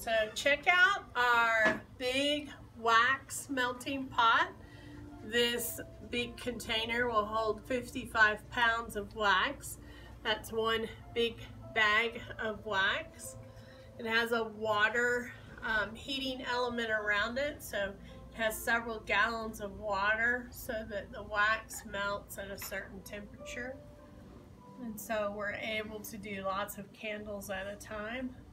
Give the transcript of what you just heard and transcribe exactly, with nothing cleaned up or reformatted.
So check out our big wax melting pot. This big container will hold fifty-five pounds of wax. That's one big bag of wax. It has a water um, heating element around it, so it has several gallons of water so that the wax melts at a certain temperature. And so we're able to do lots of candles at a time.